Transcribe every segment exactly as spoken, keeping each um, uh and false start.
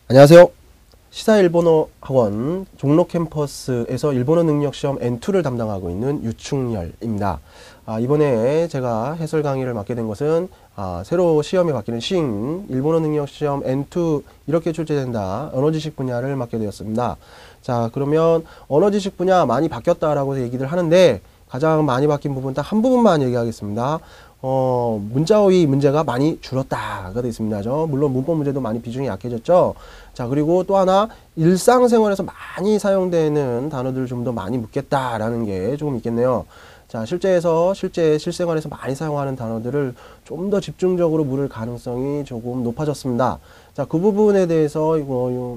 안녕하세요. 시사 일본어 학원 종로 캠퍼스에서 일본어 능력 시험 엔 투를 담당하고 있는 유충열입니다. 아, 이번에 제가 해설 강의를 맡게 된 것은 아, 새로 시험이 바뀌는 싱 일본어 능력 시험 엔 투 이렇게 출제된다. 언어 지식 분야를 맡게 되었습니다. 자, 그러면 언어 지식 분야 많이 바뀌었다라고 얘기를 하는데 가장 많이 바뀐 부분 딱 한 부분만 얘기하겠습니다. 어, 문자어휘 문제가 많이 줄었다가 되어 있습니다. 죠 물론 문법 문제도 많이 비중이 약해졌죠. 자, 그리고 또 하나 일상생활에서 많이 사용되는 단어들을 좀 더 많이 묻겠다라는 게 조금 있겠네요. 자, 실제에서 실제 실생활에서 많이 사용하는 단어들을 좀 더 집중적으로 물을 가능성이 조금 높아졌습니다. 자, 그 부분에 대해서 이거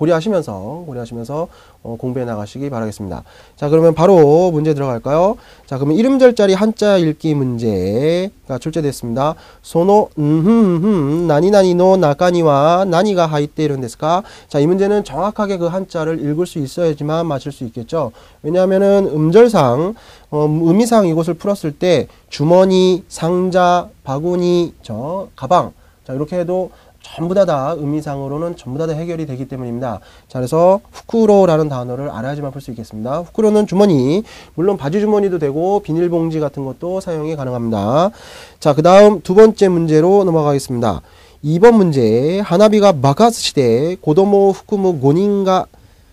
고려하시면서 고려하시면서 어, 공부해 나가시기 바라겠습니다. 자, 그러면 바로 문제 들어갈까요? 자, 그러면 이름절자리 한자 읽기 문제가 출제됐습니다. 소노 음흠흠 나니나니노 나까니와 나니가 하이테이룬 데스까? 자, 이 문제는 정확하게 그 한자를 읽을 수 있어야지만 맞힐 수 있겠죠. 왜냐하면은 음절상 어, 의미상 이것을 풀었을 때 주머니, 상자, 바구니, 저 가방, 자, 이렇게 해도 전부 다 다 의미상으로는 전부 다 다 해결이 되기 때문입니다. 자, 그래서 후쿠로라는 단어를 알아야지만 풀 수 있겠습니다. 후쿠로는 주머니, 물론 바지 주머니도 되고 비닐봉지 같은 것도 사용이 가능합니다. 자, 그 다음 두 번째 문제로 넘어가겠습니다. 이 번 문제, 하나비가 마가스 시대 고도모 후쿠무 고닌가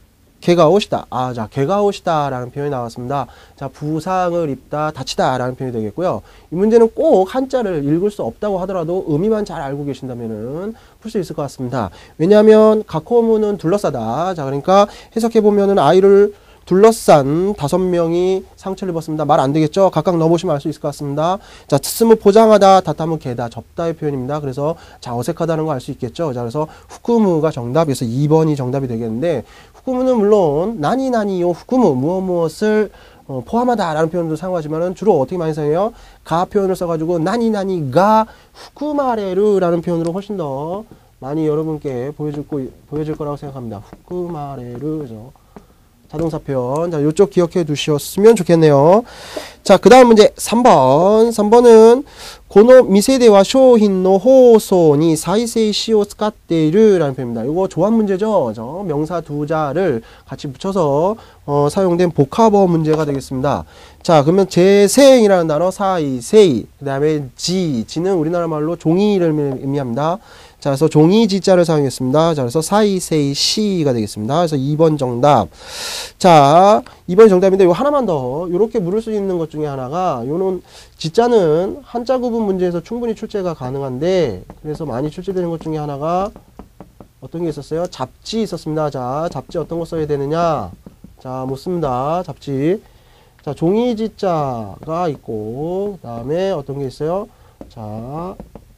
개가 오시다. 아, 자, 개가 오시다 라는 표현이 나왔습니다. 자, 부상을 입다, 다치다 라는 표현이 되겠고요. 이 문제는 꼭 한자를 읽을 수 없다고 하더라도 의미만 잘 알고 계신다면은 풀 수 있을 것 같습니다. 왜냐하면 가코무는 둘러싸다. 자, 그러니까 해석해보면은 아이를 둘러싼 다섯 명이 상처를 입었습니다. 말 안 되겠죠? 각각 넣어보시면 알 수 있을 것 같습니다. 자, 트스무 포장하다, 다타무 개다, 접다의 표현입니다. 그래서 자, 어색하다는 거 알 수 있겠죠? 자, 그래서 후쿠무가 정답이어서 이 번이 정답이 되겠는데, 후쿠무는 물론 나니나니요 후쿠무 무엇 무엇을 어, 포함하다라는 표현도 사용하지만은 주로 어떻게 많이 사용해요? 가 표현을 써가지고 나니나니가 후쿠마레르라는 표현으로 훨씬 더 많이 여러분께 보여줄, 거, 보여줄 거라고 생각합니다. 후쿠마레르죠. 자동사 표현. 자, 요쪽 기억해 두셨으면 좋겠네요. 자, 그 다음 문제 삼 번. 삼 번은 고노 미세대와 쇼힌노 호소니 사이세이 시오 스카테르 라는 표현입니다. 이거 조합 문제죠. 저 명사 두 자를 같이 붙여서 어, 사용된 복합어 문제가 되겠습니다. 자, 그러면 재생이라는 단어 사이세이, 그 다음에 지, 지는 우리나라 말로 종이를 의미합니다. 자, 그래서 종이 지자를 사용했습니다. 자, 그래서 사이세이 시가 되겠습니다. 그래서 이 번 정답. 자, 이 번이 정답인데, 요 하나만 더, 요렇게 물을 수 있는 것 중에 하나가, 요는, 지자는 한자 구분 문제에서 충분히 출제가 가능한데, 그래서 많이 출제되는 것 중에 하나가, 어떤 게 있었어요? 잡지 있었습니다. 자, 잡지 어떤 거 써야 되느냐? 자, 못 씁니다. 잡지. 자, 종이 지자가 있고, 그 다음에 어떤 게 있어요? 자,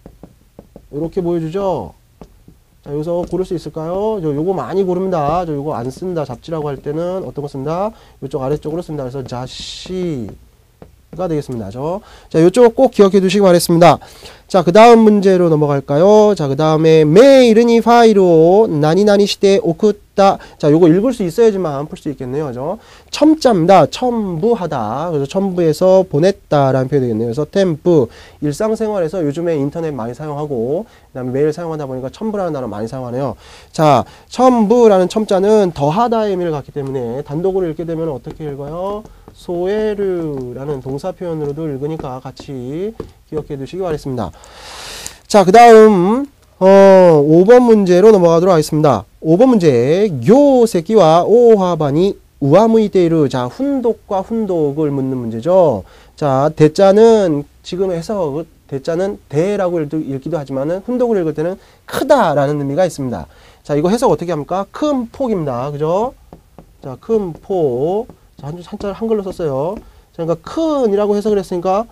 이렇게 보여주죠. 자, 여기서 고를 수 있을까요? 저 요거 많이 고릅니다. 저 요거 안 쓴다. 잡지라고 할 때는 어떤 거 쓴다? 이쪽 아래쪽으로 쓴다. 그래서 자시가 되겠습니다. 저. 자, 요쪽 꼭 기억해 두시기 바라겠습니다. 자, 그 다음 문제로 넘어갈까요? 자, 그 다음에 메이르니 파이로 나니나니 시대 오쿠타. 자, 요거 읽을 수 있어야지만 풀 수 있겠네요. 그죠? 첨자입니다. 첨부하다. 그래서 첨부해서 보냈다라는 표현이 되겠네요. 그래서 템프. 일상생활에서 요즘에 인터넷 많이 사용하고, 그 다음에 메일 사용하다 보니까 첨부라는 단어 많이 사용하네요. 자, 첨부라는 첨자는 더하다의 의미를 갖기 때문에 단독으로 읽게 되면 어떻게 읽어요? 소에르라는 동사 표현으로도 읽으니까 같이 기억해 두시기 바라겠습니다. 자, 그 다음 어, 오 번 문제로 넘어가도록 하겠습니다. 오 번 문제 요 새끼와 오하바니 우아무이데이르. 자, 훈독과 훈독을 묻는 문제죠. 자, 대자는 지금 해석 대자는 대라고 읽기도 하지만은 훈독을 읽을 때는 크다라는 의미가 있습니다. 자, 이거 해석 어떻게 합니까? 큰 폭입니다. 그죠? 자, 큰 폭. 자, 한, 한자 한글로 썼어요. 자, 그러니까 큰이라고 해석을 했으니까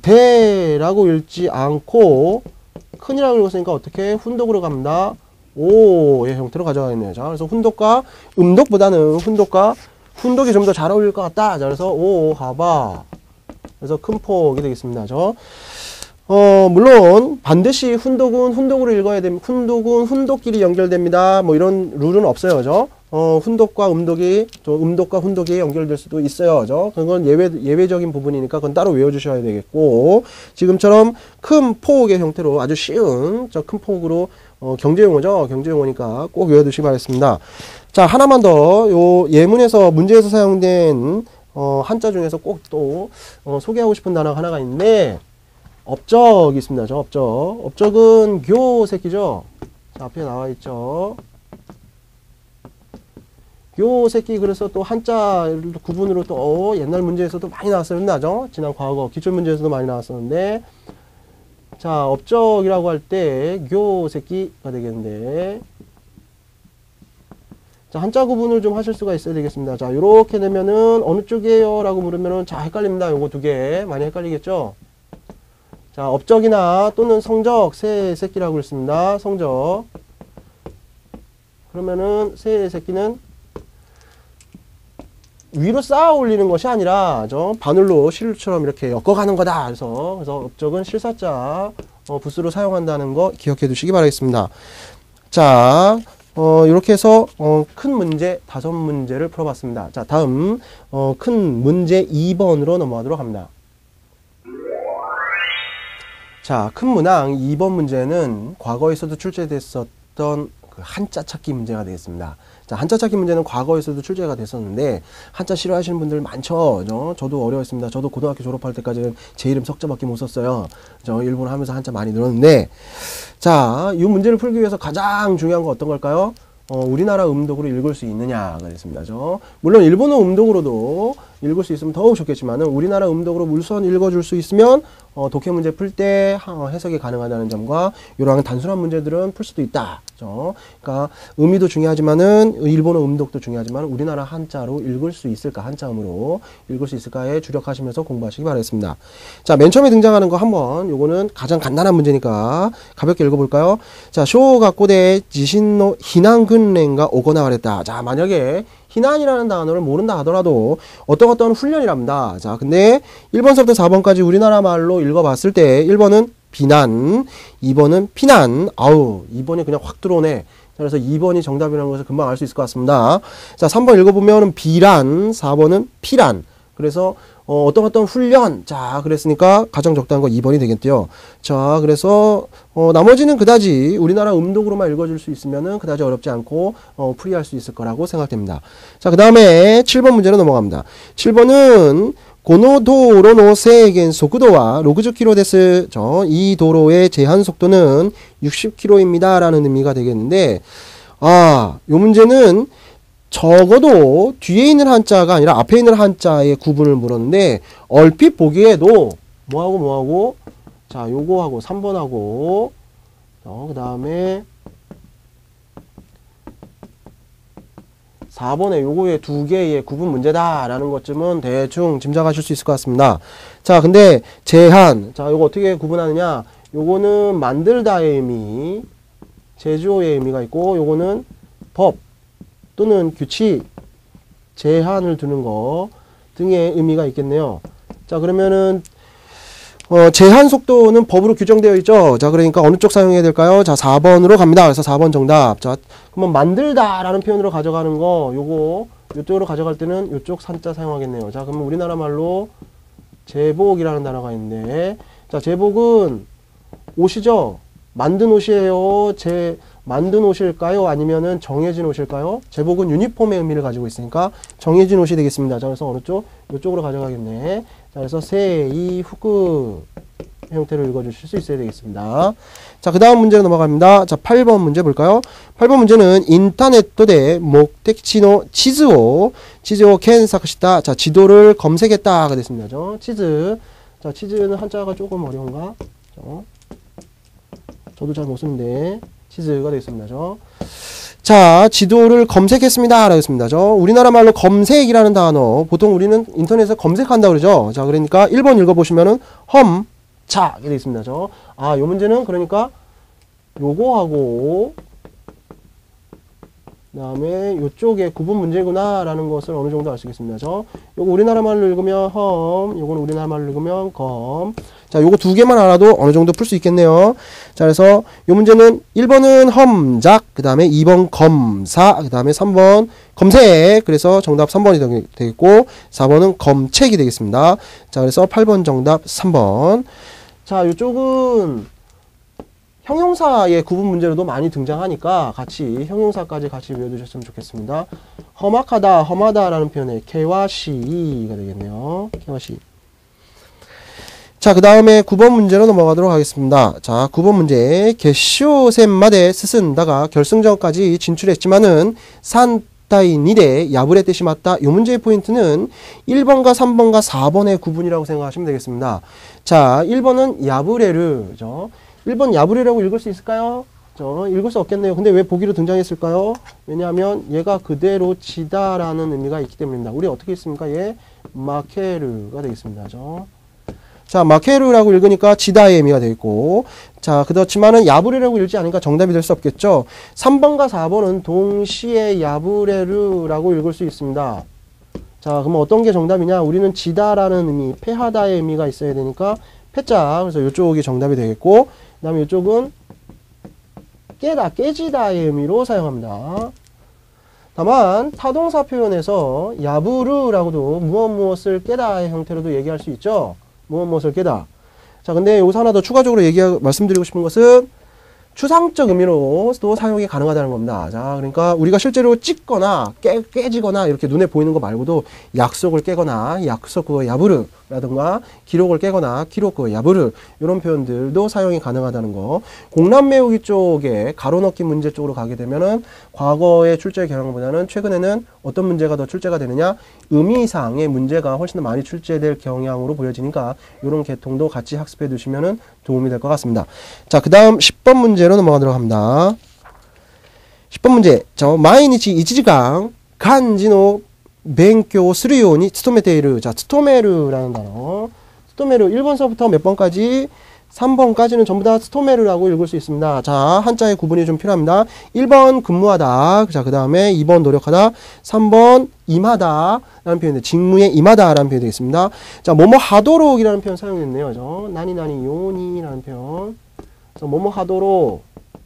대라고 읽지 않고 큰이라고 읽었으니까 어떻게 훈독으로 갑니다. 오의 형태로 가져가겠네요. 자, 그래서 훈독과 음독보다는 훈독과 훈독이 좀 더 잘 어울릴 것 같다. 자, 그래서 오 하바. 그래서 큰 폭이 되겠습니다. 저. 어, 물론 반드시 훈독은 훈독으로 읽어야 됩니다. 훈독은 훈독끼리 연결됩니다. 뭐 이런 룰은 없어요. 그죠? 어, 훈독과 음독이, 좀 음독과 훈독이 연결될 수도 있어요. 그죠? 그건 예외, 예외적인 부분이니까 그건 따로 외워주셔야 되겠고, 지금처럼 큰 포옥의 형태로 아주 쉬운 저 큰 포옥으로 어, 경제용어죠. 경제용어니까 꼭 외워두시기 바라겠습니다. 자, 하나만 더, 요 예문에서, 문제에서 사용된 어, 한자 중에서 꼭 또 어, 소개하고 싶은 단어가 하나가 있는데, 업적이 있습니다. 저 업적. 업적은 교새끼죠. 자, 앞에 나와 있죠. 교새끼, 그래서 또 한자 구분으로 또 어, 옛날 문제에서도 많이 나왔어요. 나죠? 지난 과거 기출 문제에서도 많이 나왔었는데, 자, 업적이라고 할 때 교새끼가 되겠는데, 자, 한자 구분을 좀 하실 수가 있어야 되겠습니다. 자, 요렇게 되면은 어느 쪽이에요? 라고 물으면은 자, 헷갈립니다. 요거 두 개 많이 헷갈리겠죠? 자, 업적이나 또는 성적, 새 새끼라고 했습니다. 성적. 그러면은 새 새끼는 위로 쌓아 올리는 것이 아니라 저 바늘로 실처럼 이렇게 엮어가는 거다. 그래서 그래서 업적은 실사자 어, 부수로 사용한다는 거 기억해 두시기 바라겠습니다. 자, 어, 이렇게 해서 어, 큰 문제 다섯 문제를 풀어봤습니다. 자, 다음 어, 큰 문제 이 번으로 넘어가도록 합니다. 자, 큰 문항 이 번 문제는 과거에서도 출제됐었던 그 한자 찾기 문제가 되겠습니다. 자, 한자 찾기 문제는 과거에서도 출제가 됐었는데 한자 싫어하시는 분들 많죠. 저, 저도 어려웠습니다. 저도 고등학교 졸업할 때까지는 제 이름 석자밖에 못 썼어요. 저 일본어 하면서 한자 많이 늘었는데, 자, 이 문제를 풀기 위해서 가장 중요한 건 어떤 걸까요? 어, 우리나라 음독으로 읽을 수 있느냐가 됐습니다. 저, 물론 일본어 음독으로도 읽을 수 있으면 더욱 좋겠지만은 우리나라 음독으로 우선 읽어줄 수 있으면 어, 독해 문제 풀 때 해석이 가능하다는 점과 이러한 단순한 문제들은 풀 수도 있다. 그렇죠? 그러니까 의미도 중요하지만은 일본어 음독도 중요하지만 우리나라 한자로 읽을 수 있을까, 한자음으로 읽을 수 있을까에 주력하시면서 공부하시기 바라겠습니다. 자, 맨 처음에 등장하는 거 한번, 요거는 가장 간단한 문제니까 가볍게 읽어볼까요? 자, 쇼가꼬대 지신노 희난근랭가 오거나 그랬다. 자, 만약에 희난이라는 단어를 모른다 하더라도 어떤 어떤 훈련이랍니다. 자, 근데 일 번서부터 사 번까지 우리나라 말로 읽어봤을 때 일 번은 비난, 이 번은 피난. 아우, 이 번이 그냥 확 들어오네. 그래서 이 번이 정답이라는 것을 금방 알 수 있을 것 같습니다. 자, 삼 번 읽어보면 비란, 사 번은 피란. 그래서 어, 어떤 어떤 훈련. 자, 그랬으니까 가장 적당한 거 이 번이 되겠대요. 자, 그래서 어, 나머지는 그다지 우리나라 음독으로만 읽어줄 수 있으면은 그다지 어렵지 않고 어, 풀이할 수 있을 거라고 생각됩니다. 자, 그 다음에 칠 번 문제로 넘어갑니다. 칠 번은 고노도로노 세겐 속도와 육십 킬로미터 데스. 이 도로의 제한 속도는 육십 킬로미터입니다. 라는 의미가 되겠는데, 아, 요 문제는 적어도 뒤에 있는 한자가 아니라 앞에 있는 한자의 구분을 물었는데, 얼핏 보기에도 뭐하고 뭐하고, 자, 요거하고 삼 번하고, 어, 그 다음에 사 번에 요거의 두 개의 구분 문제다라는 것쯤은 대충 짐작하실 수 있을 것 같습니다. 자, 근데 제한. 자, 요거 어떻게 구분하느냐? 요거는 만들다의 의미, 제조의 의미가 있고, 요거는 법 또는 규칙, 제한을 두는 거 등의 의미가 있겠네요. 자, 그러면은 어, 제한 속도는 법으로 규정되어 있죠. 자, 그러니까 어느 쪽 사용해야 될까요? 자, 사 번으로 갑니다. 그래서 사 번 정답. 자, 그러면 만들다 라는 표현으로 가져가는 거, 요거, 요쪽으로 가져갈 때는 요쪽 산자 사용하겠네요. 자, 그러면 우리나라 말로 제복이라는 단어가 있는데, 자, 제복은 옷이죠? 만든 옷이에요? 제, 만든 옷일까요? 아니면은 정해진 옷일까요? 제복은 유니폼의 의미를 가지고 있으니까 정해진 옷이 되겠습니다. 자, 그래서 어느 쪽? 요쪽으로 가져가겠네. 자, 그래서 세, 이, 후크 형태로 읽어주실 수 있어야 되겠습니다. 자, 그 다음 문제로 넘어갑니다. 자, 팔 번 문제 볼까요? 팔 번 문제는 인터넷で 목적지의 지도를 지도検索した. 자, 지도를 검색했다가 됐습니다. 저, 치즈. 자, 치즈는 한자가 조금 어려운가? 저, 저도 잘 못 쓰는데 치즈가 되겠습니다. 저. 자, 지도를 검색했습니다. 라고 했습니다. 저, 우리나라 말로 검색이라는 단어, 보통 우리는 인터넷에서 검색한다고 그러죠. 자, 그러니까 일 번 읽어보시면은 험, 자, 이렇게 되어 있습니다. 저, 아, 요 문제는 그러니까 요거하고 그 다음에 이쪽에 구분 문제구나 라는 것을 어느 정도 알 수 있겠습니다. 저 요거 우리나라 말로 읽으면 험, 요거는 우리나라 말로 읽으면 검. 자, 요거 두 개만 알아도 어느 정도 풀 수 있겠네요. 자, 그래서 요 문제는 일 번은 험작, 그 다음에 이 번 검사, 그 다음에 삼 번 검색. 그래서 정답 삼 번이 되겠고, 사 번은 검책이 되겠습니다. 자, 그래서 팔 번 정답 삼 번. 자, 요쪽은 형용사의 구분 문제로도 많이 등장하니까 같이 형용사까지 같이 외워두셨으면 좋겠습니다. 험악하다, 험하다라는 표현의 개와 시가 되겠네요. 개와 시. 자, 그 다음에 구 번 문제로 넘어가도록 하겠습니다. 자, 구 번 문제. 개쇼셈마데 스승다가 결승전까지 진출했지만은 산 따이니데 야불의 뜻이 맞다. 이 문제의 포인트는 일 번과 삼 번과 사 번의 구분이라고 생각하시면 되겠습니다. 자, 일 번은 야브레르죠. 일 번 야브레라고 읽을 수 있을까요? 저 읽을 수 없겠네요. 근데 왜 보기로 등장했을까요? 왜냐하면 얘가 그대로 지다라는 의미가 있기 때문입니다. 우리 어떻게 읽습니까? 얘 마케르가 되겠습니다. 저. 자, 마케르라고 읽으니까 지다의 의미가 되겠고, 자, 그렇지만은 야브레라고 읽지 않으니까 정답이 될 수 없겠죠. 삼 번과 사 번은 동시에 야브레르라고 읽을 수 있습니다. 자, 그러면 어떤 게 정답이냐? 우리는 지다라는 의미, 패하다의 의미가 있어야 되니까 패자. 그래서 이쪽이 정답이 되겠고, 그 다음에 이쪽은 깨다, 깨지다의 의미로 사용합니다. 다만 타동사 표현에서 야부르라고도 무엇 무엇을 깨다의 형태로도 얘기할 수 있죠. 무엇 무엇을 깨다. 자, 근데 여기서 하나 더 추가적으로 얘기 말씀드리고 싶은 것은 추상적 의미로도 사용이 가능하다는 겁니다. 자, 그러니까 우리가 실제로 찍거나 깨, 깨지거나 이렇게 눈에 보이는 거 말고도 약속을 깨거나 약속 그거 야부르라든가 기록을 깨거나 기록 그거 야부르 이런 표현들도 사용이 가능하다는 거. 공란 외우기 쪽에 가로 넣기 문제 쪽으로 가게 되면은 과거의 출제 경향보다는 최근에는 어떤 문제가 더 출제가 되느냐? 의미상의 문제가 훨씬 더 많이 출제될 경향으로 보여지니까 이런 계통도 같이 학습해 두시면은 도움이 될 것 같습니다. 자, 그 다음 십 번 문제로 넘어가도록 합니다. 십 번 문제. 저, 마이니치 일 시간 간지노 뱅교 스리오니 스토메테이르. 자, 스토메르라는 단어. 스토메르 일 번서부터 몇 번까지? 삼 번까지는 전부 다 스토메르라고 읽을 수 있습니다. 자, 한자의 구분이 좀 필요합니다. 일 번 근무하다. 자, 그 다음에 이 번 노력하다. 삼 번 임하다. 라는 표현인데, 직무에 임하다. 라는 표현이 되겠습니다. 자, 뭐뭐 하도록 이라는 표현 사용했네요. 저, 나니, 나니, 요니. 라는 표현. 그래서 뭐뭐 하도록.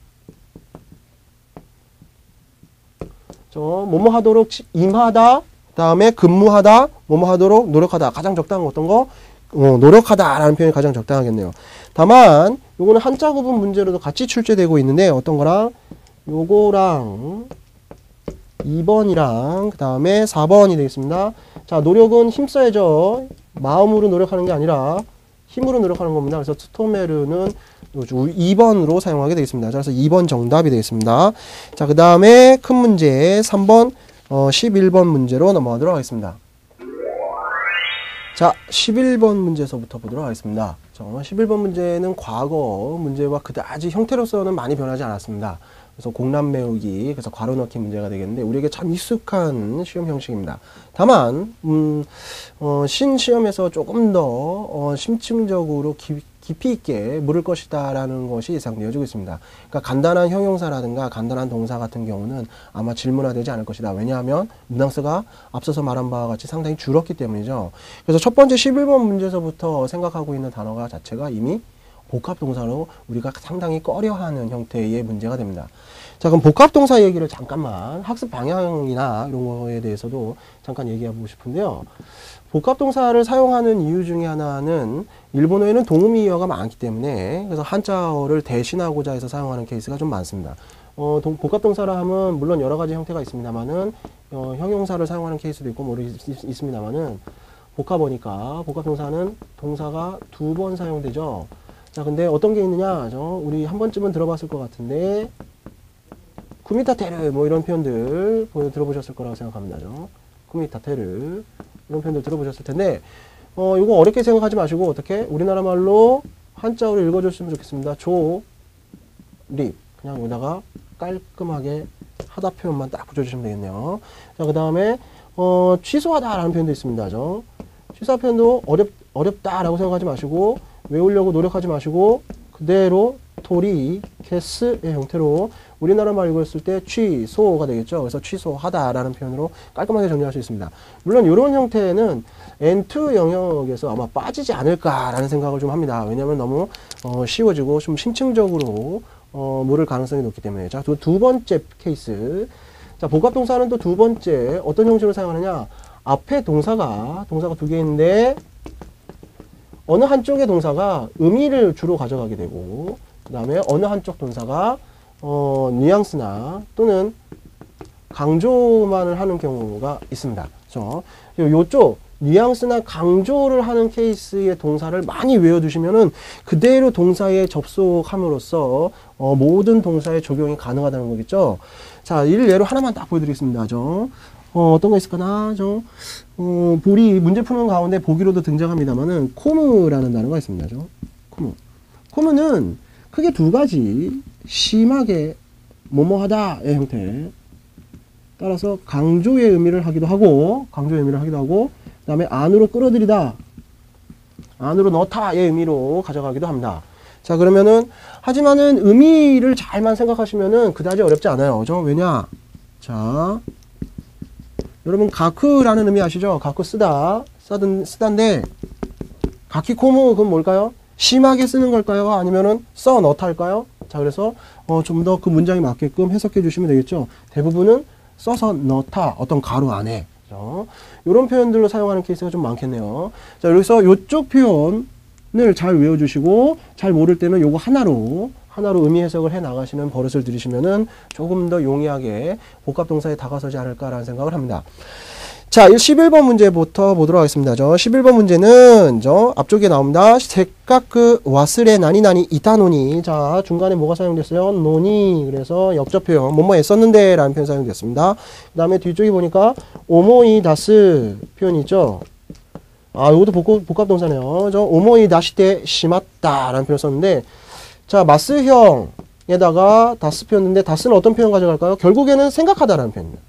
저, 뭐뭐 하도록 임하다. 그 다음에 근무하다. 뭐뭐 하도록 노력하다. 가장 적당한 거 어떤 거? 어, 노력하다 라는 표현이 가장 적당하겠네요. 다만 요거는 한자 구분 문제로도 같이 출제되고 있는데 어떤 거랑 요거랑 이 번이랑 그 다음에 사 번이 되겠습니다. 자, 노력은 힘써야죠. 마음으로 노력하는 게 아니라 힘으로 노력하는 겁니다. 그래서 스토메르는 이 번으로 사용하게 되겠습니다. 그래서 이 번 정답이 되겠습니다. 자, 그 다음에 큰 문제 삼 번 어, 십일 번 문제로 넘어가도록 하겠습니다. 자, 십일 번 문제에서부터 보도록 하겠습니다. 자, 십일 번 문제는 과거 문제와 그다지 형태로서는 많이 변하지 않았습니다. 그래서 공란 외우기, 그래서 괄호 넣기 문제가 되겠는데 우리에게 참 익숙한 시험 형식입니다. 다만 음, 어, 신시험에서 조금 더 어, 심층적으로 기, 깊이 있게 물을 것이다 라는 것이 예상되어지고 있습니다. 그러니까 간단한 형용사라든가 간단한 동사 같은 경우는 아마 질문화되지 않을 것이다. 왜냐하면 문항수가 앞서서 말한 바와 같이 상당히 줄었기 때문이죠. 그래서 첫 번째 십일 번 문제에서부터 생각하고 있는 단어가 자체가 이미 복합동사로 우리가 상당히 꺼려하는 형태의 문제가 됩니다. 자, 그럼 복합동사 얘기를 잠깐만 학습 방향이나 이런 거에 대해서도 잠깐 얘기해보고 싶은데요. 복합동사를 사용하는 이유 중에 하나는 일본어에는 동음이어가 많기 때문에 그래서 한자어를 대신하고자 해서 사용하는 케이스가 좀 많습니다. 어, 동, 복합동사라 하면 물론 여러 가지 형태가 있습니다만은 어, 형용사를 사용하는 케이스도 있고 뭐 있, 있습니다만은 복합어니까 복합동사는 동사가 두 번 사용되죠. 자, 근데 어떤 게 있느냐? 저 우리 한 번쯤은 들어봤을 것 같은데 쿠미타테르 뭐 이런 표현들 들어보셨을 거라고 생각합니다. 저 쿠미타테르 이런 표현들 들어보셨을 텐데 어 이거 어렵게 생각하지 마시고 어떻게 우리나라 말로 한자어로 읽어줬으면 좋겠습니다. 조, 립 그냥 여기다가 깔끔하게 하다 표현만 딱 붙여주시면 되겠네요. 자, 그 다음에 어 취소하다 라는 표현도 있습니다. 저 취소 표현도 어렵, 어렵다 라고 생각하지 마시고 외우려고 노력하지 마시고 그대로 토리, 캐스의 형태로 우리나라 말로 읽었을 때 취소가 되겠죠. 그래서 취소하다라는 표현으로 깔끔하게 정리할 수 있습니다. 물론 이런 형태는 엔 투 영역에서 아마 빠지지 않을까라는 생각을 좀 합니다. 왜냐하면 너무 어, 쉬워지고 좀 심층적으로 어, 모를 가능성이 높기 때문에. 자, 두, 두 번째 케이스. 자, 복합동사는 또 두 번째 어떤 형식으로 사용하느냐. 앞에 동사가 동사가 두 개 있는데 어느 한쪽의 동사가 의미를 주로 가져가게 되고, 그 다음에 어느 한쪽 동사가 어, 뉘앙스나 또는 강조만을 하는 경우가 있습니다. 그렇죠? 요쪽 뉘앙스나 강조를 하는 케이스의 동사를 많이 외워두시면은 그대로 동사에 접속함으로써 어, 모든 동사에 적용이 가능하다는 거겠죠. 자, 일 예로 하나만 딱 보여드리겠습니다. 저, 어, 어떤 거 있을까나? 저, 어, 보리 문제 푸는 가운데 보기로도 등장합니다만은 코무라는 단어가 있습니다. 저, 코무. 코무는 크게 두 가지 심하게 뭐뭐하다의 형태. 따라서 강조의 의미를 하기도 하고, 강조의 의미를 하기도 하고, 그 다음에 안으로 끌어들이다, 안으로 넣다의 의미로 가져가기도 합니다. 자, 그러면은, 하지만은 의미를 잘만 생각하시면은 그다지 어렵지 않아요. 그죠? 왜냐? 자, 여러분, 가크라는 의미 아시죠? 가크 쓰다, 쓰던, 쓰다인데, 가키코무, 그건 뭘까요? 심하게 쓰는 걸까요? 아니면은 써 넣다 할까요? 자, 그래서, 어, 좀 더 그 문장에 맞게끔 해석해 주시면 되겠죠? 대부분은 써서 넣다, 어떤 가로 안에. 이런 표현들로 사용하는 케이스가 좀 많겠네요. 자, 여기서 이쪽 표현을 잘 외워주시고, 잘 모를 때는 요거 하나로, 하나로 의미 해석을 해 나가시는 버릇을 들이시면은 조금 더 용이하게 복합동사에 다가서지 않을까라는 생각을 합니다. 자, 십일 번 문제부터 보도록 하겠습니다. 저 십일 번 문제는 저 앞쪽에 나옵니다. 세카크 와스레 나니나니 이타노니. 자, 중간에 뭐가 사용됐어요? 노니. 그래서 역접 표현 뭐뭐 했었는데 라는 표현 사용됐습니다. 그 다음에 뒤쪽에 보니까 오모이 다스 표현이 있죠. 아, 이것도 복합, 복합동사네요. 저 오모이 다시테 심았다 라는 표현 썼는데, 자, 마스형에다가 다스 표현인데, 다스는 어떤 표현 가져갈까요? 결국에는 생각하다라는 표현입니다.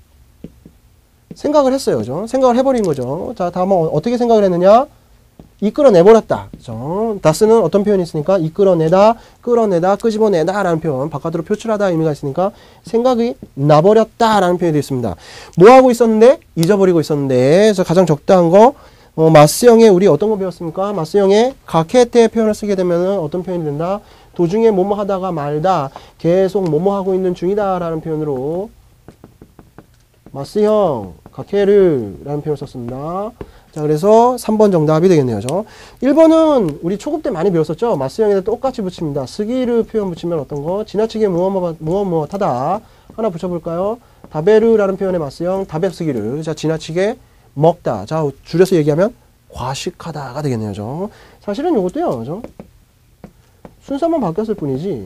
생각을 했어요. 그죠? 생각을 해버린 거죠. 자, 다음 어떻게 생각을 했느냐? 이끌어내버렸다. 그죠? 다스는 어떤 표현이 있으니까 이끌어내다, 끌어내다, 끄집어내다 라는 표현, 바깥으로 표출하다 의미가 있으니까 생각이 나버렸다 라는 표현이 되어 있습니다. 뭐 하고 있었는데? 잊어버리고 있었는데. 그래서 가장 적당한 거, 어, 마스형에 우리 어떤 거 배웠습니까? 마스형에 가케테 표현을 쓰게 되면 어떤 표현이 된다? 도중에 뭐뭐 하다가 말다, 계속 뭐뭐 하고 있는 중이다 라는 표현으로 마스형, 가케르 라는 표현을 썼습니다. 자, 그래서 삼 번 정답이 되겠네요. 저. 일 번은 우리 초급 때 많이 배웠었죠. 마스형에다 똑같이 붙입니다. 스기르 표현 붙이면 어떤 거? 지나치게 무엇 무엇 무엇 하다. 하나 붙여볼까요? 다베르 라는 표현의 마스형, 다베스기르. 자, 지나치게 먹다. 자, 줄여서 얘기하면 과식하다가 되겠네요. 저. 사실은 이것도요. 저. 순서만 바뀌었을 뿐이지.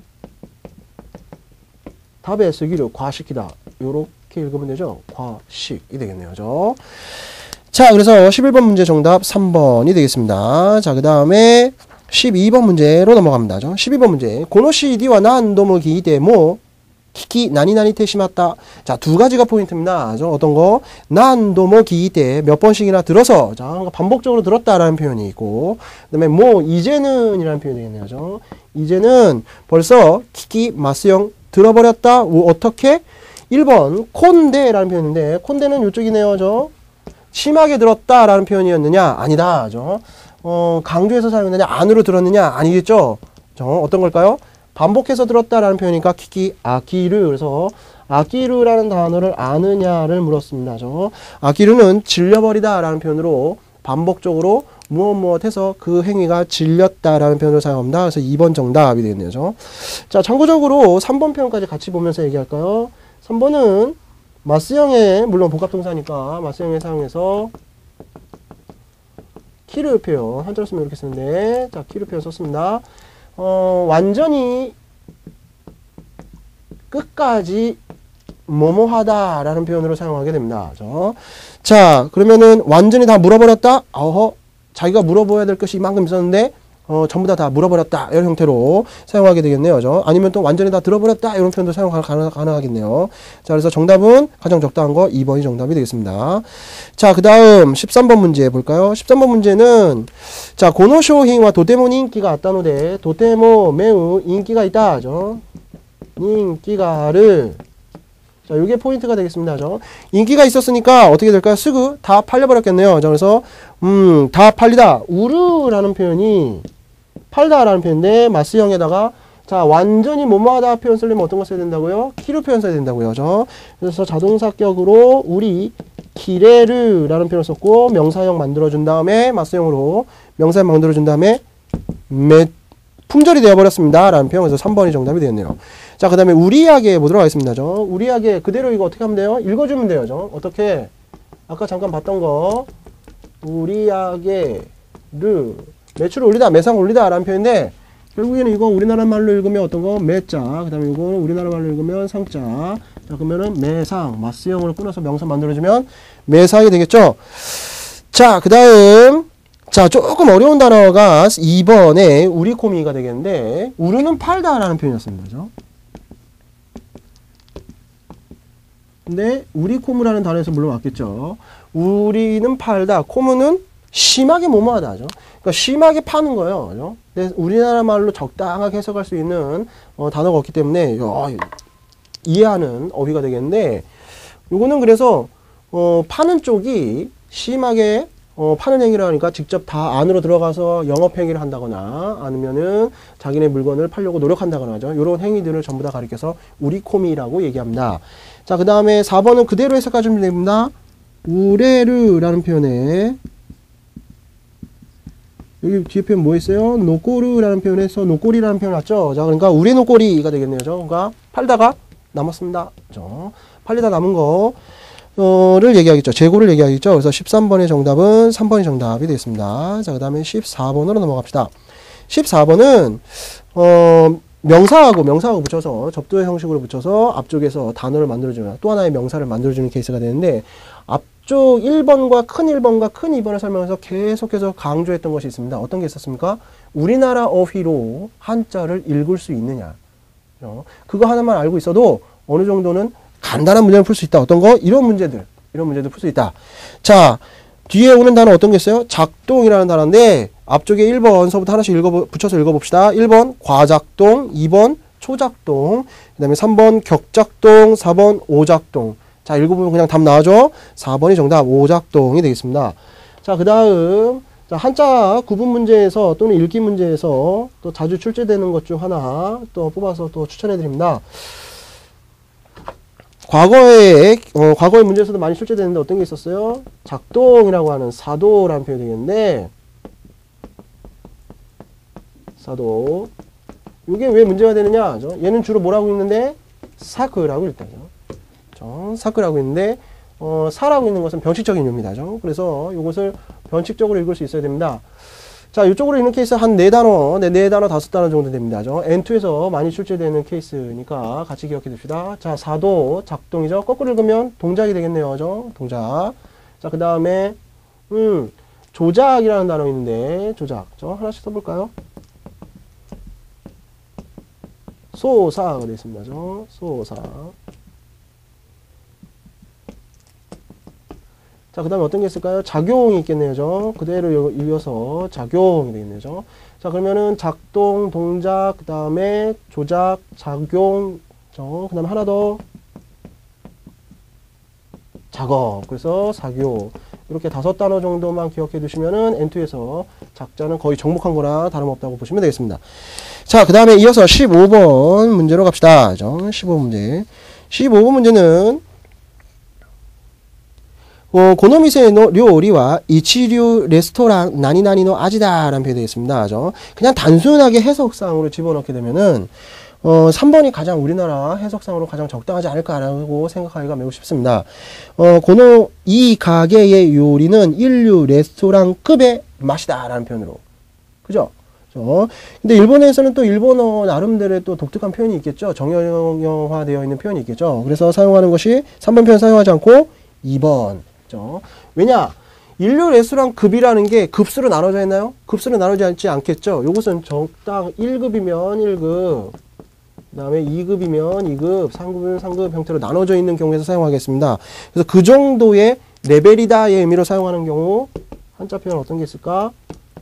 다베스기르, 과식이다. 요렇게 이렇게 읽으면 되죠. 과식이 되겠네요. 그죠? 자, 그래서 십일 번 문제 정답 삼 번이 되겠습니다. 자, 그 다음에 십이 번 문제로 넘어갑니다. 죠? 십이 번 문제. 고노시디와 난도모 기데모 키키 나니나니 테시마다. 자, 두 가지가 포인트입니다. 죠? 어떤 거? 난도모 기데 몇 번씩이나 들어서, 자, 반복적으로 들었다라는 표현이 있고, 그 다음에 뭐 이제는 이라는 표현이 되겠네요. 죠? 이제는 벌써 키키 마스형 들어버렸다. 어떻게? 일 번 콘데라는 표현인데, 콘데는 이쪽이네요. 저 심하게 들었다라는 표현이었느냐? 아니다. 저 어, 강조해서 사용했느냐? 안으로 들었느냐? 아니겠죠. 저 어떤 걸까요? 반복해서 들었다라는 표현이니까 키키 아키르. 그래서 아키르라는 단어를 아느냐를 물었습니다. 저 아키르는 질려버리다라는 표현으로 반복적으로 무엇 무엇 해서 그 행위가 질렸다라는 표현을 사용합니다. 그래서 이 번 정답이 되겠네요. 저. 자, 참고적으로 삼 번 표현까지 같이 보면서 얘기할까요? 삼 번은 마스형의, 물론 복합동사니까 마스형에 사용해서 키르 표현, 한자로 쓰면 이렇게 쓰는데, 자, 키르 표현 썼습니다. 어, 완전히 끝까지 뭐뭐하다 라는 표현으로 사용하게 됩니다. 그렇죠? 자, 그러면은 완전히 다 물어버렸다? 어허, 자기가 물어보아야 될 것이 이만큼 있었는데 어, 전부 다 다 물어버렸다. 이런 형태로 사용하게 되겠네요. 그죠? 아니면 또 완전히 다 들어버렸다. 이런 표현도 사용 가능, 가능하겠네요. 자, 그래서 정답은 가장 적당한 거 이 번이 정답이 되겠습니다. 자, 그 다음 십삼 번 문제 볼까요? 십삼 번 문제는 자, 고노쇼히와 도테모니 인기가 아따노데 도테모 매우 인기가 있다. 죠 인기가를 자, 요게 포인트가 되겠습니다. 죠 인기가 있었으니까 어떻게 될까요? 쓰고 다 팔려버렸겠네요. 자, 그래서 음, 다 팔리다. 우르라는 표현이 팔다라는 표현인데 마스형에다가 자, 완전히 뭐뭐하다 표현 쓰려면 어떤 거 써야 된다고요? 키루 표현 써야 된다고요. 죠 그래서 자동사격으로 우리 기레르라는 표현을 썼고 명사형 만들어준 다음에 마스형으로 명사형 만들어준 다음에 매 품절이 되어버렸습니다. 라는 표현. 그래서 삼 번이 정답이 되었네요. 자, 그 다음에 우리야게 보도록 하겠습니다. 죠 우리야게 그대로 이거 어떻게 하면 돼요? 읽어주면 돼요. 죠 어떻게? 아까 잠깐 봤던 거 우리야게르 매출을 올리다, 매상 올리다 라는 표현인데 결국에는 이거 우리나라 말로 읽으면 어떤 거? 매자. 그 다음에 이거는 우리나라 말로 읽으면 상자. 자, 그러면은 매상, 마스형으로 끊어서 명사 만들어주면 매상이 되겠죠? 자, 그 다음 자, 조금 어려운 단어가 이 번에 우리코미가 되겠는데 우르는 팔다 라는 표현이었습니다. 그죠? 근데 우리코무라는 단어에서 물론 왔겠죠. 우리는 팔다, 코무는 심하게 뭐뭐하다. 하죠. 그러니까 심하게 파는 거예요. 그죠? 근데 우리나라 말로 적당하게 해석할 수 있는 어, 단어가 없기 때문에 어, 이해하는 어휘가 되겠는데 요거는 그래서 어, 파는 쪽이 심하게 어, 파는 행위를 하니까 직접 다 안으로 들어가서 영업 행위를 한다거나 아니면은 자기네 물건을 팔려고 노력한다거나 하죠. 요런 행위들을 전부 다 가리켜서 우리코미라고 얘기합니다. 자, 그 다음에 사 번은 그대로 해석해주면 됩니다. 우레르라는 표현에 여기 뒤에 표현 뭐 있어요? 노꼬르라는 표현에서 노꼬리라는 표현 왔죠? 자, 그러니까 우레 노꼬리가 되겠네요. 그러니까 팔다가 남았습니다. 그죠? 팔리다 남은 거 를 얘기하겠죠. 재고를 얘기하겠죠. 그래서 십삼 번의 정답은 삼 번이 정답이 되겠습니다. 자, 그 다음에 십사 번으로 넘어갑시다. 십사 번은 어, 명사하고 명사하고 붙여서 접두의 형식으로 붙여서 앞쪽에서 단어를 만들어주는 또 하나의 명사를 만들어주는 케이스가 되는데 앞쪽 일 번과 큰 일 번과 큰 이 번을 설명해서 계속해서 강조했던 것이 있습니다. 어떤 게 있었습니까? 우리나라 어휘로 한자를 읽을 수 있느냐. 그거 하나만 알고 있어도 어느 정도는 간단한 문제를 풀 수 있다. 어떤 거? 이런 문제들. 이런 문제들 풀 수 있다. 자, 뒤에 오는 단어 어떤 게 있어요? 작동이라는 단어인데 앞쪽에 일 번서부터 하나씩 읽어 붙여서 읽어봅시다. 일 번 과작동, 이 번 초작동, 그 다음에 삼 번 격작동, 사 번 오작동. 자, 읽어보면 그냥 답 나와죠? 사 번이 정답 오작동이 되겠습니다. 자, 그 다음 자, 한자 구분 문제에서 또는 읽기 문제에서 또 자주 출제되는 것 중 하나 또 뽑아서 또 추천해 드립니다. 과거에, 어, 과거의 문제에서도 많이 출제되는데 어떤 게 있었어요? 작동이라고 하는 사도라는 표현이 되겠는데, 사도. 이게 왜 문제가 되느냐? 얘는 주로 뭐라고 읽는데? 사크라고 읽다죠. 사크라고 있는데, 어, 사라고 있는 것은 변칙적인 유입니다. 그래서 이것을 변칙적으로 읽을 수 있어야 됩니다. 자, 이쪽으로 읽는 케이스 한 네 단어, 네, 네 단어, 다섯 단어 정도 됩니다. 엔 투에서 많이 출제되는 케이스니까 같이 기억해 둡시다. 자, 사도, 작동이죠. 거꾸로 읽으면 동작이 되겠네요. 죠 동작. 자, 그 다음에, 음, 조작이라는 단어 있는데, 조작. 저 하나씩 써볼까요? 소사가 되어 있습니다. 죠 소사. 자, 그 다음에 어떤 게 있을까요? 작용이 있겠네요. 죠 그대로 이어서 작용이 되겠네요. 자, 그러면은 작동, 동작, 그 다음에 조작, 작용, 그 다음에 하나 더 작업. 그래서 사교. 이렇게 다섯 단어 정도만 기억해 두시면은 엔 투에서 작자는 거의 정복한 거나 다름없다고 보시면 되겠습니다. 자, 그 다음에 이어서 십오 번 문제로 갑시다. 십오 번 문제. 십오 번 문제는 어, 고노미세 노 료리와 이치류 레스토랑 나니나니노 아지다라는 표현이 되겠습니다. 그죠? 그냥 단순하게 해석상으로 집어넣게 되면은 어, 삼 번이 가장 우리나라 해석상으로 가장 적당하지 않을까라고 생각하기가 매우 쉽습니다. 어, 고노 이 가게의 요리는 인류 레스토랑급의 맛이다라는 표현으로. 그죠? 어, 근데 일본에서는 또 일본어 나름대로의 또 독특한 표현이 있겠죠. 정형화되어 있는 표현이 있겠죠. 그래서 사용하는 것이 삼 번 표현 사용하지 않고 이 번. 왜냐? 인류 레스토랑 급이라는 게 급수로 나눠져 있나요? 급수로 나눠져 있지 않겠죠? 요것은 적당 일 급이면 일 급, 그 다음에 이 급이면 이 급, 삼 급이면 삼 급 형태로 나눠져 있는 경우에서 사용하겠습니다. 그래서 그 정도의 레벨이다의 의미로 사용하는 경우 한자 표현 어떤 게 있을까?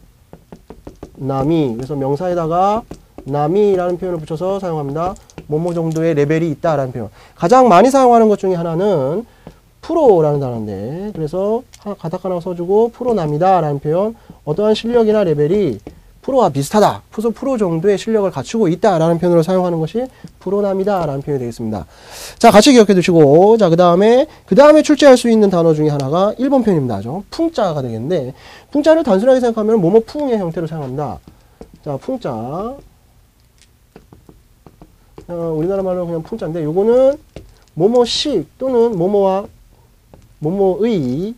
남이. 그래서 명사에다가 남이라는 표현을 붙여서 사용합니다. 뭐뭐 정도의 레벨이 있다라는 표현. 가장 많이 사용하는 것 중에 하나는 프로라는 단어인데, 그래서 가닥하나 써주고 프로남이다 라는 표현. 어떠한 실력이나 레벨이 프로와 비슷하다, 프로, 프로 정도의 실력을 갖추고 있다 라는 표현으로 사용하는 것이 프로남이다 라는 표현이 되겠습니다. 자, 같이 기억해 두시고, 자, 그 다음에 그 다음에 출제할 수 있는 단어 중에 하나가 일 번 표현입니다. 죠 풍자가 되겠는데, 풍자를 단순하게 생각하면 뭐뭐 풍의 형태로 사용합니다. 자, 풍자, 어, 우리나라 말로 그냥 풍자인데, 요거는 뭐뭐식 또는 뭐뭐와 뭐뭐의,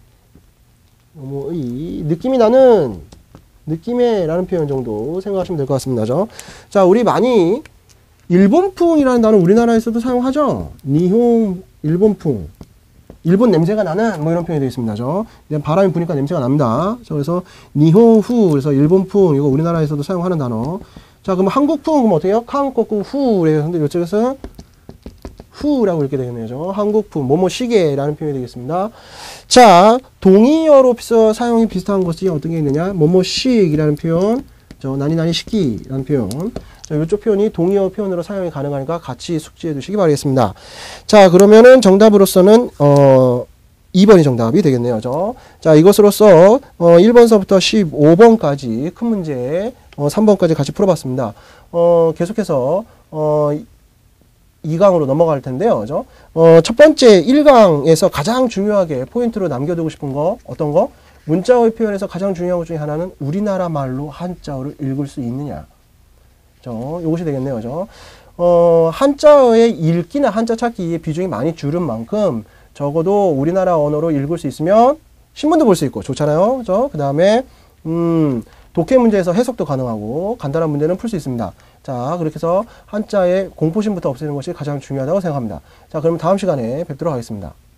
뭐뭐의 느낌이 나는, 느낌의 라는 표현 정도 생각하시면 될 것 같습니다. 죠 자, 우리 많이 일본풍이라는 단어 우리나라에서도 사용하죠. 니홍, 일본풍, 일본 냄새가 나는 뭐 이런 표현이 되어 있습니다. 죠 바람이 부니까 냄새가 납니다. 자, 그래서 니홍후, 그래서 일본풍, 이거 우리나라에서도 사용하는 단어. 자, 그럼 한국풍, 그럼 어떻게 해요? 한국풍 후래요. 근데 이쪽에서 후라고 읽게 되겠네요. 한국풍, 뭐뭐 시계라는 표현이 되겠습니다. 자, 동의어로 사용이 비슷한 것이 어떤 게 있느냐? 뭐뭐식이라는 표현, 저 나니나니 식기라는 표현. 자, 이쪽 표현이 동의어 표현으로 사용이 가능하니까 같이 숙지해 두시기 바라겠습니다. 자, 그러면은 정답으로서는 어 이 번이 정답이 되겠네요. 저. 자, 이것으로써 어 일 번서부터 십오 번까지 큰 문제, 어 삼 번까지 같이 풀어봤습니다. 어 계속해서 어 이 강으로 넘어갈 텐데요. 그죠? 어, 첫 번째 일 강에서 가장 중요하게 포인트로 남겨두고 싶은 거, 어떤 거? 문자어의 표현에서 가장 중요한 것 중에 하나는 우리나라 말로 한자어를 읽을 수 있느냐. 저, 요것이 되겠네요. 그죠? 어, 한자어의 읽기나 한자 찾기의 비중이 많이 줄은 만큼 적어도 우리나라 언어로 읽을 수 있으면 신문도 볼 수 있고 좋잖아요. 그죠? 그 다음에, 음, 독해 문제에서 해석도 가능하고 간단한 문제는 풀 수 있습니다. 자, 그렇게 해서 한자의 공포심부터 없애는 것이 가장 중요하다고 생각합니다. 자, 그럼 다음 시간에 뵙도록 하겠습니다.